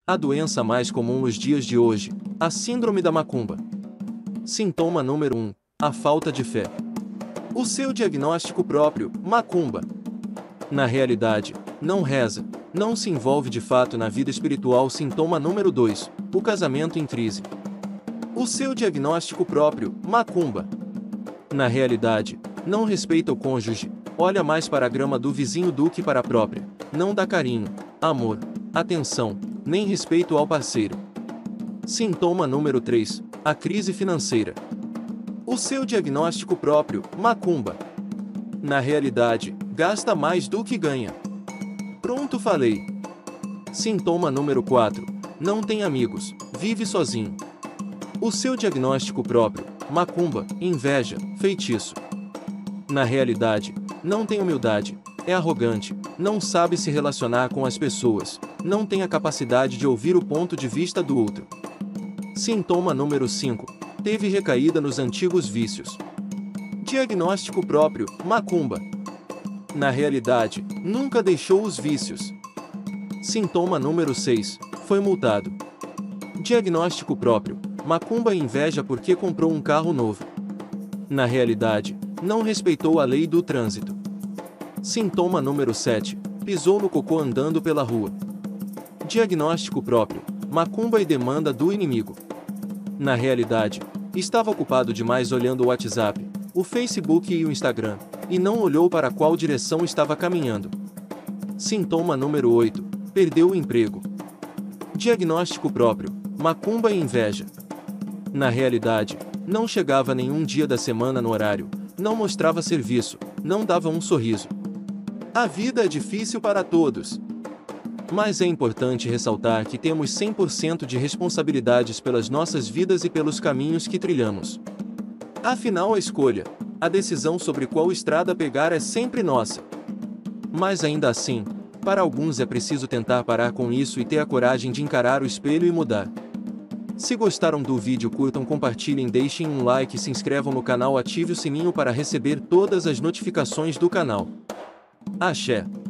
A doença mais comum nos dias de hoje, a síndrome da macumba. Sintoma número 1, a falta de fé. O seu diagnóstico próprio, macumba. Na realidade, não reza, não se envolve de fato na vida espiritual. Sintoma número 2, o casamento em crise. O seu diagnóstico próprio, macumba. Na realidade, não respeita o cônjuge, olha mais para a grama do vizinho do que para a própria, não dá carinho, amor, atenção, nem respeito ao parceiro. Sintoma número 3, a crise financeira. O seu diagnóstico próprio, macumba. Na realidade, gasta mais do que ganha. Pronto, falei. Sintoma número 4, não tem amigos, vive sozinho. O seu diagnóstico próprio, macumba, inveja, feitiço. Na realidade, não tem humildade, é arrogante, não sabe se relacionar com as pessoas, não tem a capacidade de ouvir o ponto de vista do outro. Sintoma número 5, teve recaída nos antigos vícios. Diagnóstico próprio, macumba. Na realidade, nunca deixou os vícios. Sintoma número 6, foi multado. Diagnóstico próprio, macumba e inveja porque comprou um carro novo. Na realidade, não respeitou a lei do trânsito. Sintoma número 7, pisou no cocô andando pela rua. Diagnóstico próprio, macumba e demanda do inimigo. Na realidade, estava ocupado demais olhando o WhatsApp, o Facebook e o Instagram, e não olhou para qual direção estava caminhando. Sintoma número 8, perdeu o emprego. Diagnóstico próprio, macumba e inveja. Na realidade, não chegava nenhum dia da semana no horário, não mostrava serviço, não dava um sorriso. A vida é difícil para todos. Mas é importante ressaltar que temos 100% de responsabilidades pelas nossas vidas e pelos caminhos que trilhamos. Afinal, a escolha, a decisão sobre qual estrada pegar é sempre nossa. Mas ainda assim, para alguns é preciso tentar parar com isso e ter a coragem de encarar o espelho e mudar. Se gostaram do vídeo, curtam, compartilhem, deixem um like e se inscrevam no canal, ative o sininho para receber todas as notificações do canal. Axé!